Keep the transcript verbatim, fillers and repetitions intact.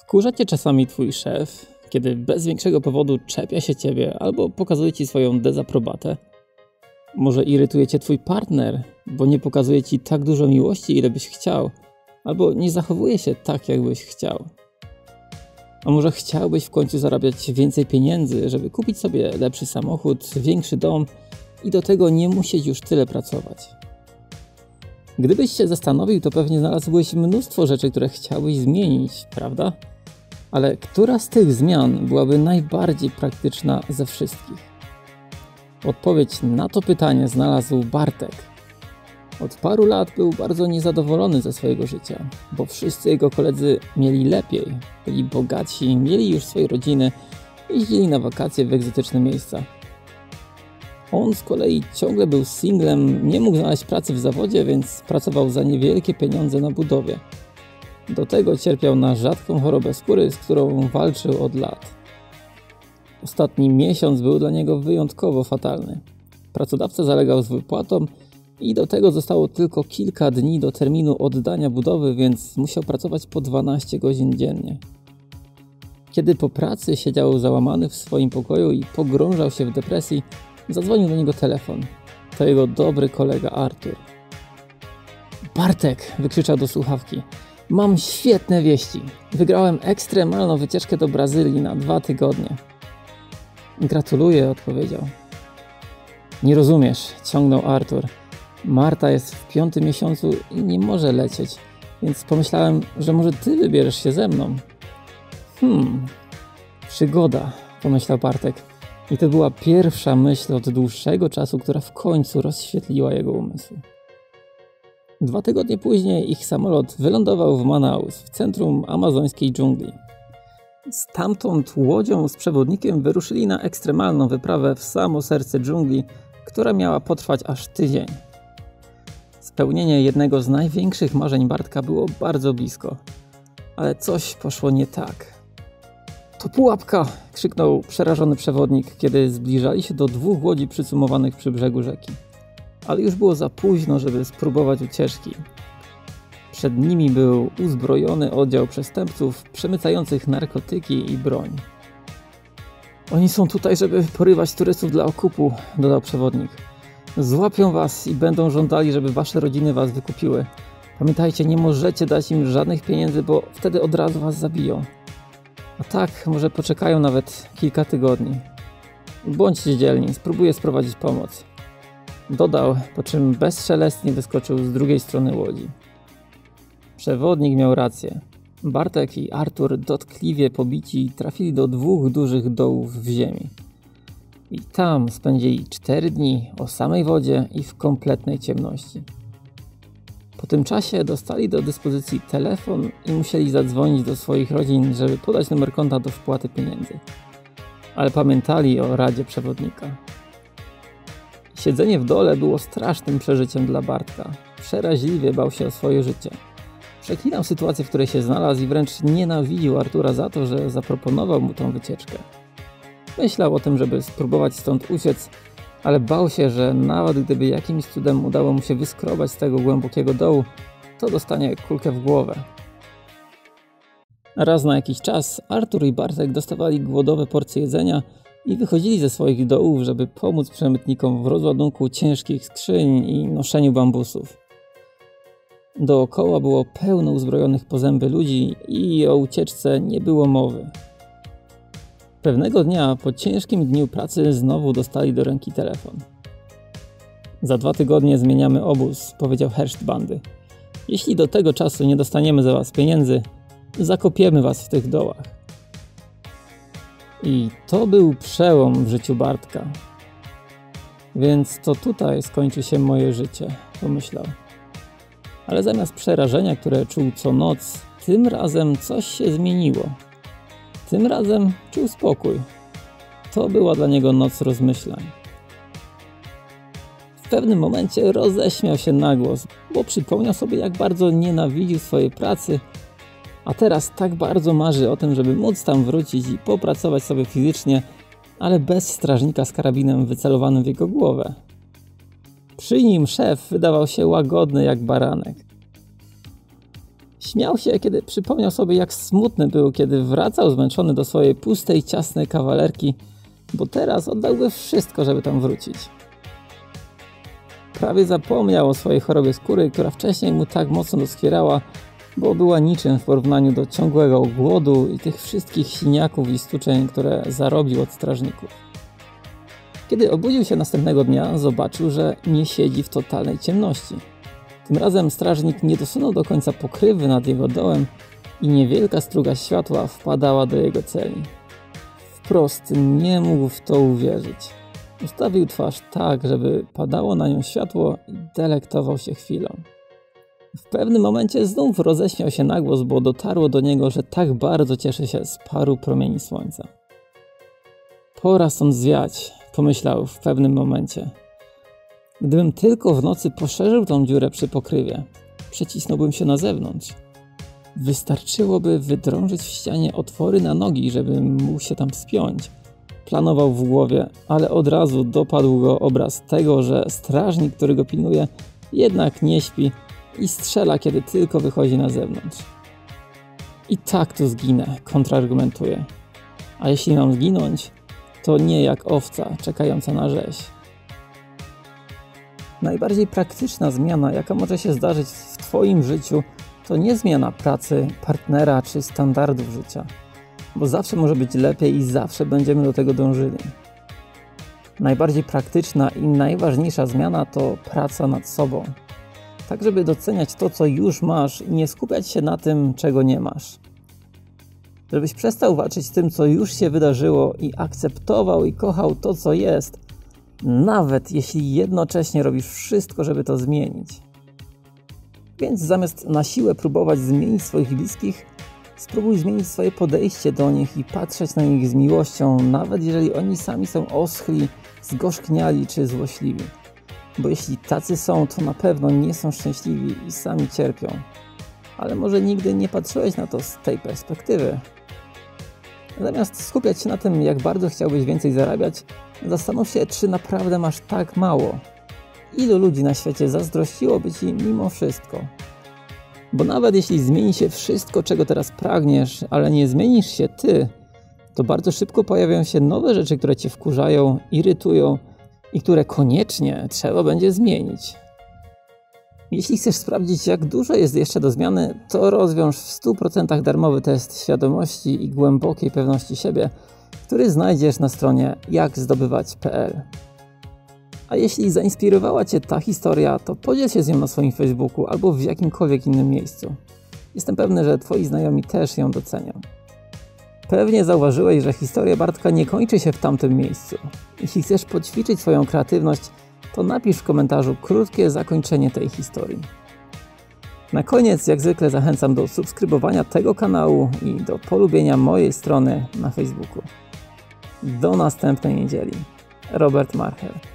Wkurza cię czasami twój szef, kiedy bez większego powodu czepia się ciebie albo pokazuje ci swoją dezaprobatę? Może irytuje cię twój partner, bo nie pokazuje ci tak dużo miłości, ile byś chciał, albo nie zachowuje się tak, jak byś chciał? A może chciałbyś w końcu zarabiać więcej pieniędzy, żeby kupić sobie lepszy samochód, większy dom i do tego nie musieć już tyle pracować? Gdybyś się zastanowił, to pewnie znalazłbyś mnóstwo rzeczy, które chciałbyś zmienić, prawda? Ale która z tych zmian byłaby najbardziej praktyczna ze wszystkich? Odpowiedź na to pytanie znalazł Bartek. Od paru lat był bardzo niezadowolony ze swojego życia, bo wszyscy jego koledzy mieli lepiej, byli bogatsi, mieli już swoje rodziny, jeździli na wakacje w egzotyczne miejsca. On z kolei ciągle był singlem, nie mógł znaleźć pracy w zawodzie, więc pracował za niewielkie pieniądze na budowie. Do tego cierpiał na rzadką chorobę skóry, z którą walczył od lat. Ostatni miesiąc był dla niego wyjątkowo fatalny. Pracodawca zalegał z wypłatą i do tego zostało tylko kilka dni do terminu oddania budowy, więc musiał pracować po dwanaście godzin dziennie. Kiedy po pracy siedział załamany w swoim pokoju i pogrążał się w depresji, zadzwonił do niego telefon. To jego dobry kolega Artur. Bartek! Wykrzyczał do słuchawki. Mam świetne wieści. Wygrałem ekstremalną wycieczkę do Brazylii na dwa tygodnie. Gratuluję, odpowiedział. Nie rozumiesz, ciągnął Artur. Marta jest w piątym miesiącu i nie może lecieć, więc pomyślałem, że może ty wybierzesz się ze mną. Hmm, przygoda, pomyślał Bartek. I to była pierwsza myśl od dłuższego czasu, która w końcu rozświetliła jego umysł. Dwa tygodnie później ich samolot wylądował w Manaus, w centrum amazońskiej dżungli. Stamtąd łodzią z przewodnikiem wyruszyli na ekstremalną wyprawę w samo serce dżungli, która miała potrwać aż tydzień. Spełnienie jednego z największych marzeń Bartka było bardzo blisko, ale coś poszło nie tak. To pułapka! Krzyknął przerażony przewodnik, kiedy zbliżali się do dwóch łodzi przycumowanych przy brzegu rzeki. Ale już było za późno, żeby spróbować ucieczki. Przed nimi był uzbrojony oddział przestępców przemycających narkotyki i broń. Oni są tutaj, żeby porywać turystów dla okupu, dodał przewodnik. Złapią was i będą żądali, żeby wasze rodziny was wykupiły. Pamiętajcie, nie możecie dać im żadnych pieniędzy, bo wtedy od razu was zabiją. A tak, może poczekają nawet kilka tygodni. Bądźcie dzielni, spróbuję sprowadzić pomoc. Dodał, po czym bezszelestnie wyskoczył z drugiej strony łodzi. Przewodnik miał rację. Bartek i Artur, dotkliwie pobici, trafili do dwóch dużych dołów w ziemi. I tam spędzili cztery dni o samej wodzie i w kompletnej ciemności. Po tym czasie dostali do dyspozycji telefon i musieli zadzwonić do swoich rodzin, żeby podać numer konta do wpłaty pieniędzy. Ale pamiętali o radzie przewodnika. Siedzenie w dole było strasznym przeżyciem dla Bartka. Przeraźliwie bał się o swoje życie. Przeklinał sytuację, w której się znalazł i wręcz nienawidził Artura za to, że zaproponował mu tą wycieczkę. Myślał o tym, żeby spróbować stąd uciec, ale bał się, że nawet gdyby jakimś cudem udało mu się wyskrobać z tego głębokiego dołu, to dostanie kulkę w głowę. Raz na jakiś czas Artur i Bartek dostawali głodowe porcje jedzenia i wychodzili ze swoich dołów, żeby pomóc przemytnikom w rozładunku ciężkich skrzyń i noszeniu bambusów. Dookoła było pełno uzbrojonych po zęby ludzi i o ucieczce nie było mowy. Pewnego dnia po ciężkim dniu pracy znowu dostali do ręki telefon. Za dwa tygodnie zmieniamy obóz, powiedział herszt bandy. Jeśli do tego czasu nie dostaniemy za was pieniędzy, zakopiemy was w tych dołach. I to był przełom w życiu Bartka. Więc to tutaj skończy się moje życie, pomyślał. Ale zamiast przerażenia, które czuł co noc, tym razem coś się zmieniło. Tym razem czuł spokój. To była dla niego noc rozmyślań. W pewnym momencie roześmiał się na głos, bo przypomniał sobie, jak bardzo nienawidził swojej pracy, a teraz tak bardzo marzy o tym, żeby móc tam wrócić i popracować sobie fizycznie, ale bez strażnika z karabinem wycelowanym w jego głowę. Przy nim szef wydawał się łagodny jak baranek. Śmiał się, kiedy przypomniał sobie, jak smutny był, kiedy wracał zmęczony do swojej pustej, ciasnej kawalerki, bo teraz oddałby wszystko, żeby tam wrócić. Prawie zapomniał o swojej chorobie skóry, która wcześniej mu tak mocno doskwierała, bo była niczym w porównaniu do ciągłego głodu i tych wszystkich siniaków i stuczeń, które zarobił od strażników. Kiedy obudził się następnego dnia, zobaczył, że nie siedzi w totalnej ciemności. Tym razem strażnik nie dosunął do końca pokrywy nad jego dołem i niewielka struga światła wpadała do jego celi. Wprost nie mógł w to uwierzyć. Ustawił twarz tak, żeby padało na nią światło i delektował się chwilą. W pewnym momencie znów roześmiał się na głos, bo dotarło do niego, że tak bardzo cieszy się z paru promieni słońca. Pora stąd zwiać, pomyślał w pewnym momencie. Gdybym tylko w nocy poszerzył tą dziurę przy pokrywie, przecisnąłbym się na zewnątrz. Wystarczyłoby wydrążyć w ścianie otwory na nogi, żebym mógł się tam spiąć. Planował w głowie, ale od razu dopadł go obraz tego, że strażnik, który go pilnuje, jednak nie śpi i strzela, kiedy tylko wychodzi na zewnątrz. I tak tu zginę, kontrargumentuje. A jeśli mam zginąć, to nie jak owca czekająca na rzeź. Najbardziej praktyczna zmiana, jaka może się zdarzyć w Twoim życiu, to nie zmiana pracy, partnera czy standardów życia, bo zawsze może być lepiej i zawsze będziemy do tego dążyli. Najbardziej praktyczna i najważniejsza zmiana to praca nad sobą, tak żeby doceniać to, co już masz i nie skupiać się na tym, czego nie masz. Żebyś przestał walczyć z tym, co już się wydarzyło i akceptował i kochał to, co jest, nawet jeśli jednocześnie robisz wszystko, żeby to zmienić. Więc zamiast na siłę próbować zmienić swoich bliskich, spróbuj zmienić swoje podejście do nich i patrzeć na nich z miłością, nawet jeżeli oni sami są oschli, zgorzkniali czy złośliwi. Bo jeśli tacy są, to na pewno nie są szczęśliwi i sami cierpią. Ale może nigdy nie patrzyłeś na to z tej perspektywy. Zamiast skupiać się na tym, jak bardzo chciałbyś więcej zarabiać, zastanów się, czy naprawdę masz tak mało. Ilu ludzi na świecie zazdrościłoby Ci mimo wszystko? Bo nawet jeśli zmieni się wszystko, czego teraz pragniesz, ale nie zmienisz się Ty, to bardzo szybko pojawią się nowe rzeczy, które Cię wkurzają, irytują i które koniecznie trzeba będzie zmienić. Jeśli chcesz sprawdzić, jak dużo jest jeszcze do zmiany, to rozwiąż w stu procentach darmowy test świadomości i głębokiej pewności siebie, który znajdziesz na stronie jak zdobywać kropka p l. A jeśli zainspirowała Cię ta historia, to podziel się z nią na swoim Facebooku albo w jakimkolwiek innym miejscu. Jestem pewny, że Twoi znajomi też ją docenią. Pewnie zauważyłeś, że historia Bartka nie kończy się w tamtym miejscu. Jeśli chcesz poćwiczyć swoją kreatywność, to napisz w komentarzu krótkie zakończenie tej historii. Na koniec, jak zwykle, zachęcam do subskrybowania tego kanału i do polubienia mojej strony na Facebooku. Do następnej niedzieli. Robert Marchel.